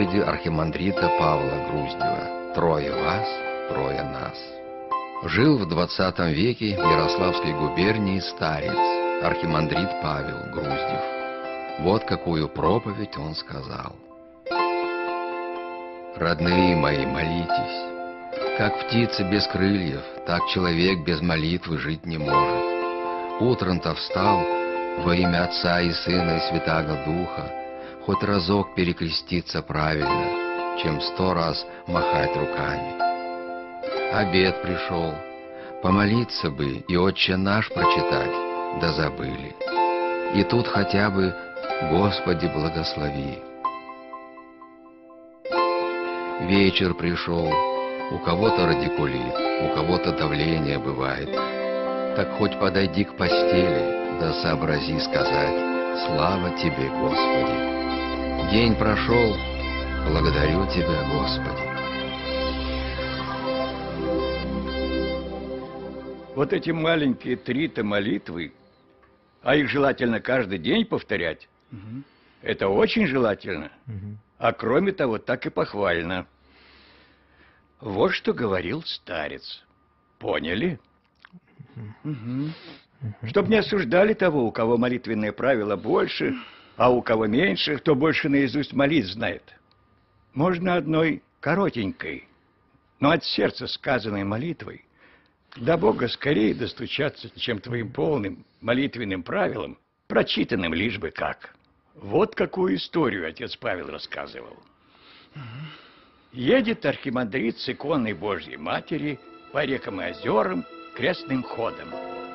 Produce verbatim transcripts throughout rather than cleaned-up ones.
проповеди архимандрита Павла Груздева «Трое вас, трое нас». Жил в двадцатом веке в Ярославской губернии старец, архимандрит Павел Груздев. Вот какую проповедь он сказал. «Родные мои, молитесь. Как птица без крыльев, так человек без молитвы жить не может. Утром-то встал, во имя Отца и Сына и Святаго Духа, хоть разок перекреститься правильно, чем сто раз махать руками. Обед пришел, помолиться бы и «Отче наш» прочитать, да забыли. И тут хотя бы «Господи, благослови». Вечер пришел, у кого-то радикулит, у кого-то давление бывает. Так хоть подойди к постели, да сообрази сказать «Слава Тебе, Господи». День прошел, благодарю Тебя, Господи. Вот эти маленькие три-то молитвы, а их желательно каждый день повторять, угу. Это очень желательно. Угу. А кроме того, так и похвально. Вот что говорил старец. Поняли? Угу. Чтоб не осуждали того, у кого молитвенные правила больше, а у кого меньше, кто больше наизусть молитв знает. Можно одной коротенькой, но от сердца сказанной молитвой до Бога скорее достучаться, чем твоим полным молитвенным правилам, прочитанным лишь бы как. Вот какую историю отец Павел рассказывал. Едет архимандрит с иконой Божьей Матери по рекам и озерам крестным ходом.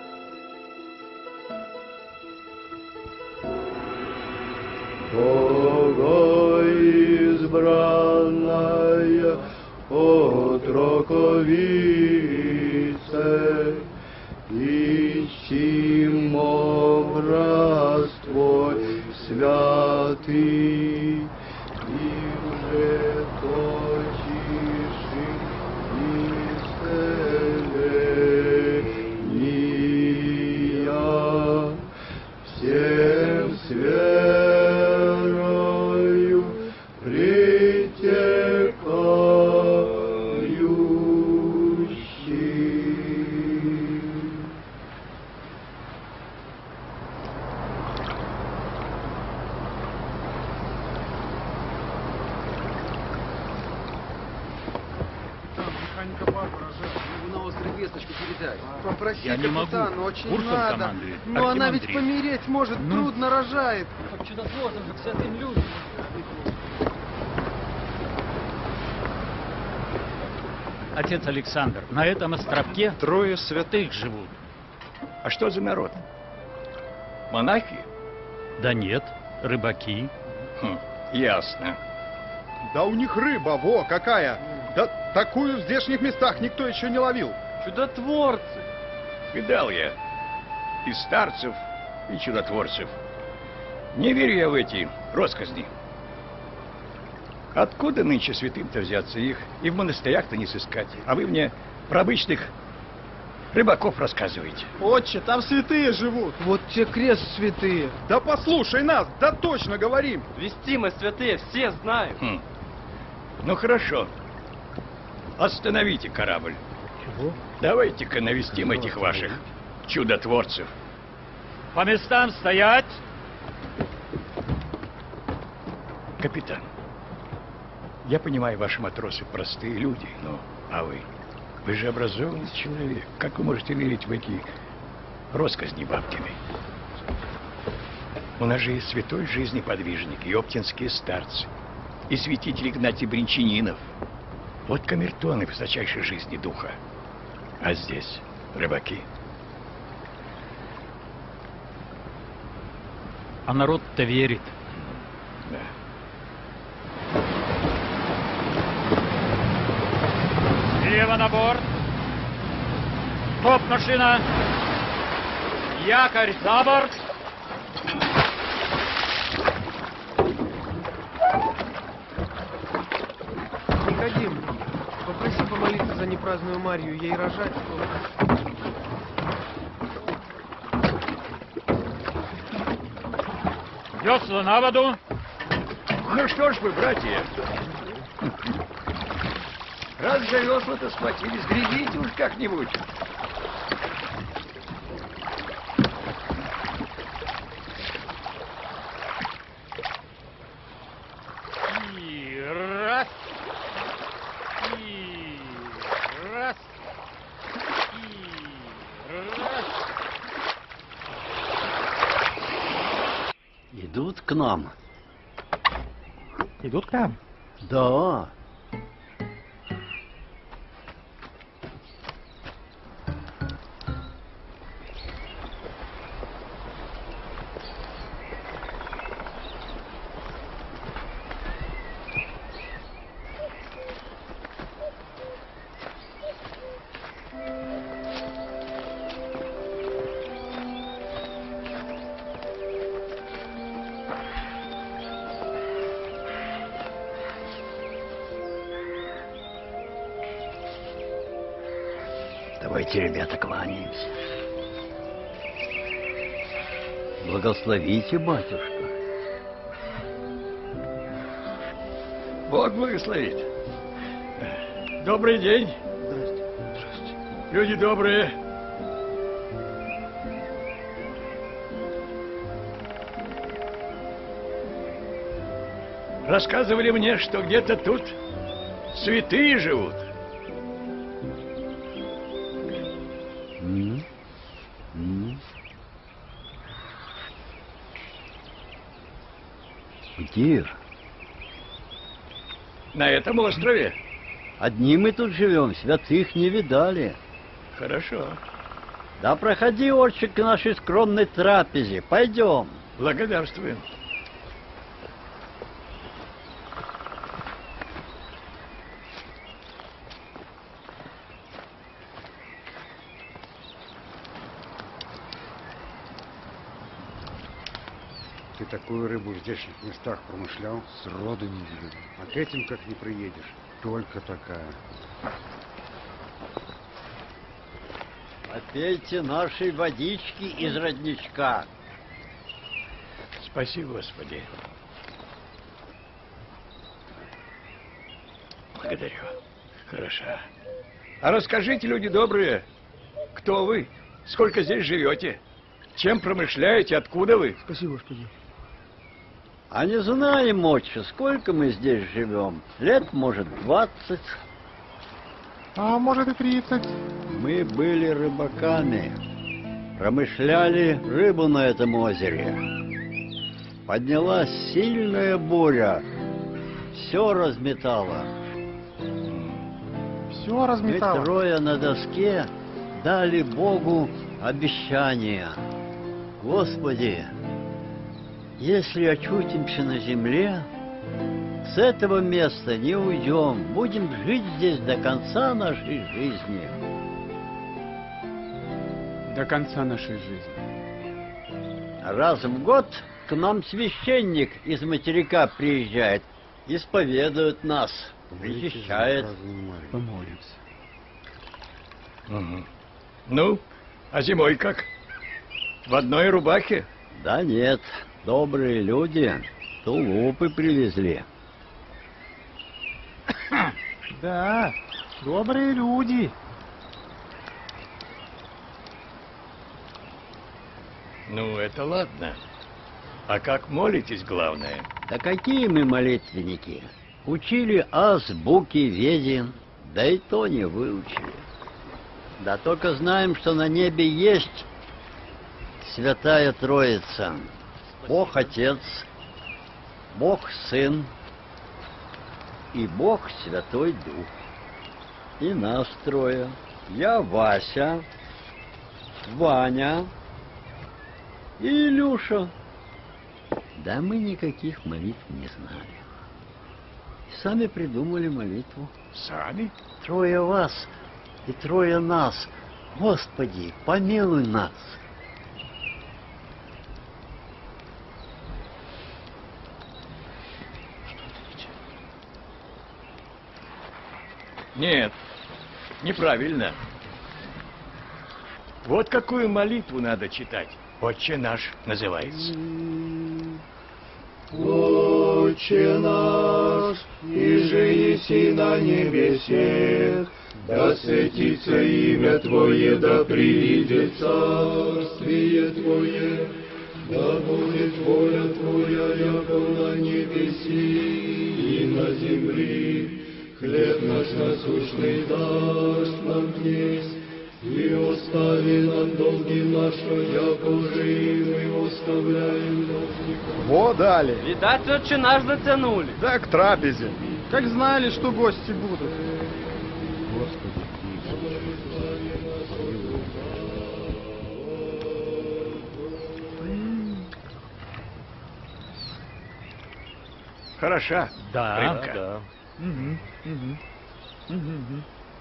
Бога избранная отроковице, ищем образ Твой святый, и уже точишь исцеления всем с верою притекающий. Попроси Я не капитана, могу. очень Курсом надо. командует Но она ведь архимандрит. помереть может, Ну? трудно рожает. Как чудотворным же к святым людям. Отец Александр, на этом островке трое святых живут. А что за народ? Монахи? Да нет, рыбаки. Хм, ясно. Да у них рыба, во, какая! Да такую в здешних местах никто еще не ловил. Чудотворцы! Видал я и старцев, и чудотворцев. Не верю я в эти россказни. Откуда нынче святым-то взяться их? И в монастырях-то не сыскать. А вы мне про обычных рыбаков рассказываете. Отче, там святые живут. Вот те крест святые. Да послушай нас, да точно говорим. Вести мы святые, все знают. Хм. Ну хорошо. Остановите корабль. Чего? Давайте-ка навестим этих ваших чудотворцев. По местам стоять! Капитан, я понимаю, ваши матросы простые люди, но... А вы? Вы же образованный человек. Как вы можете верить в эти россказни бабкины? У нас же есть святой жизни подвижник, и оптинские старцы, и святитель Игнатий Бринчанинов. Вот камертоны высочайшей жизни духа. А здесь рыбаки. А народ-то верит. Да. Слева на борт. Стоп, машина. Якорь за борт. Никодим, попроси помолиться за непраздную Марию, ей рожать. Весла на воду. Ну что ж вы, братья, раз за весла-то схватились, гребите уж как-нибудь. И раз. И раз. И раз. Идут к нам. Идут к нам? Да. Давайте, ребята, кланяемся. Благословите, батюшка. Бог благословит. Добрый день. Люди добрые. Рассказывали мне, что где-то тут святые живут. М? М? Где? На этом острове. Одни мы тут живем, святых не видали. Хорошо. Да проходи, отче, к нашей скромной трапезе. Пойдем. Благодарствуем. Ты такую рыбу в здешних местах промышлял? Сроду не видел. А к этим как не приедешь. Только такая. Попейте нашей водички из родничка. Спаси, Господи. Благодарю. Хорошо. А расскажите, люди добрые, кто вы? Сколько здесь живете? Чем промышляете? Откуда вы? Спасибо, Господи. А не знаем, отче, сколько мы здесь живем. Лет, может, двадцать. А может и тридцать. Мы были рыбаками. Промышляли рыбу на этом озере. Поднялась сильная буря. Все разметало. Все разметало. Мы трое на доске дали Богу обещание. Господи, если очутимся на земле, с этого места не уйдем, будем жить здесь до конца нашей жизни. До конца нашей жизни. Раз в год к нам священник из материка приезжает, исповедует нас, причащает. Помолимся. Угу. Ну, а зимой как? В одной рубахе? Да нет, добрые люди тулупы привезли. Да, добрые люди. Ну, это ладно. А как молитесь, главное? Да какие мы молитвенники? Учили азбуки веден, да и то не выучили. Да только знаем, что на небе есть Святая Троица. Бог Отец, Бог Сын и Бог Святой Дух. И нас трое. Я Вася, Ваня и Илюша. Да мы никаких молитв не знали. Сами придумали молитву. Сами? Трое вас и трое нас. Господи, помилуй нас. Нет, неправильно. Вот какую молитву надо читать. «Отче наш» называется. Отче Отче наш, иже еси на небесе, да светится имя Твое, да приидет царствие Твое, да будет воля Твоя, яко на небеси и на земли. Хлеб наш насущный дашь нам днесь, и остави нам долги наши, яко же и мы оставляем должникам. Во дали. Видать, отче наш затянули. Да к трапезе. Как знали, что гости будут. Хороша. Да, рыбка. да. Угу, угу, угу, угу.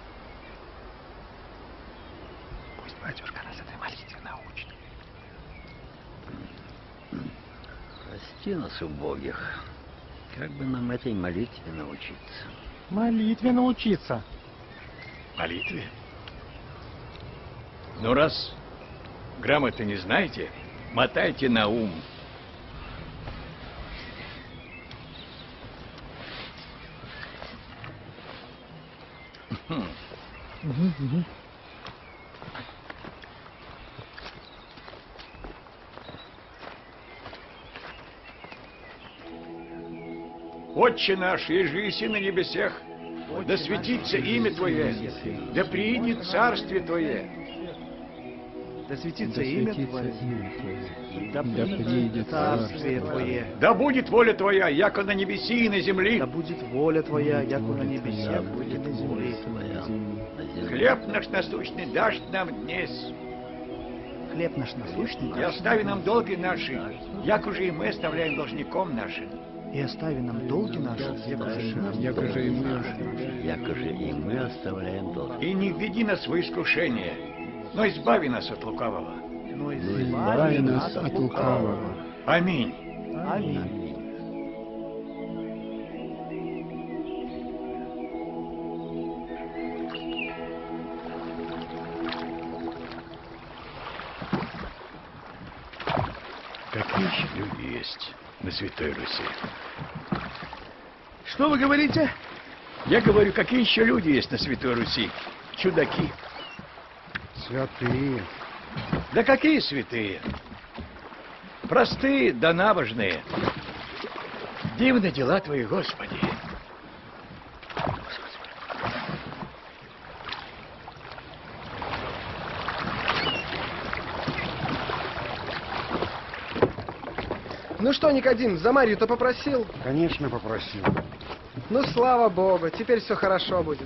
Пусть батюшка нас этой молитве научит. Прости нас, убогих. Как бы нам этой молитве научиться? Молитве научиться. Молитве? Ну, раз грамоты не знаете, мотайте на ум. Угу, угу. Отче наш, еже еси на небесех, да светится имя Твое, да приидет царствие Твое. Да светится имя Твое, да приидет царствие Твое. Да будет воля Твоя, яко на небеси и на земли. Да будет воля Твоя, яко на небесах, будет на земле. Хлеб наш насущный дашь нам днесь. Хлеб наш насущный И дашь остави нам долги наши, як уже и мы оставляем должником нашим. и остави нам долги наши, Яко же и мы. Яко же и мы оставляем долг. И не введи нас в искушение, но избави нас от лукавого. но Избави нас от лукавого. Аминь. Аминь. Какие еще люди есть на Святой Руси? Что вы говорите? Я говорю, какие еще люди есть на Святой Руси? Чудаки. Святые. Да какие святые? Простые да набожные. Дивны дела Твои, Господи. Ну что, Никодим, за Марью-то попросил? Конечно, попросил. Ну, слава богу, теперь все хорошо будет.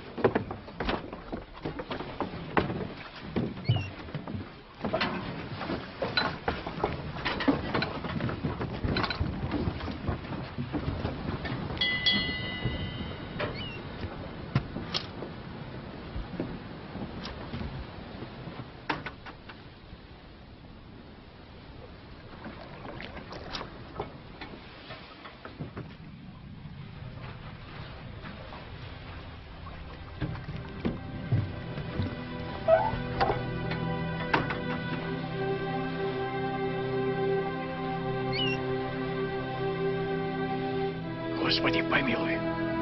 Господи, помилуй.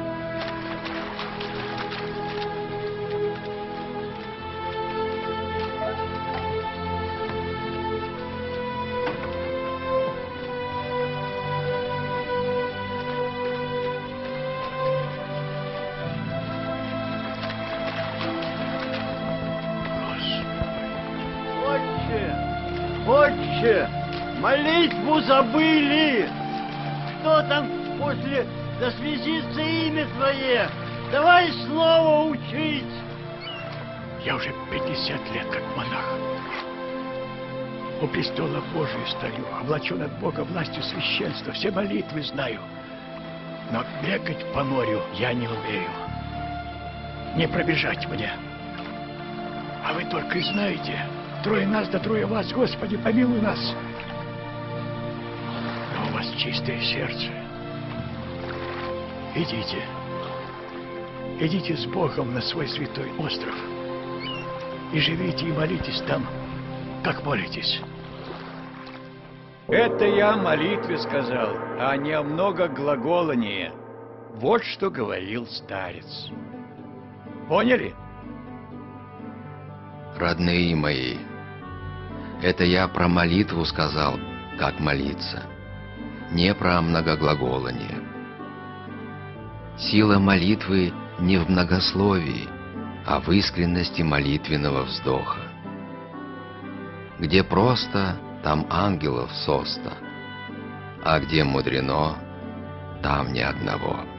Отче! Отче! Молитву забыли! Что там после «Да святится имя Твое»? Давай снова учить! Я уже пятьдесят лет как монах. У престола Божия стою, облачен от Бога властью священства, все молитвы знаю. Но бегать по морю я не умею. Не пробежать мне. А вы только и знаете, трое нас да трое вас, Господи, помилуй нас. Но у вас чистое сердце. Идите. Идите с Богом на свой святой остров. И живите и молитесь там, как молитесь. Это я о молитве сказал, а не о многоглаголании. Вот что говорил старец. Поняли? Родные мои, это я про молитву сказал, как молиться, не про многоглаголание. Сила молитвы не в многословии, а в искренности молитвенного вздоха. Где просто, там ангелов соста, а где мудрено, там ни одного.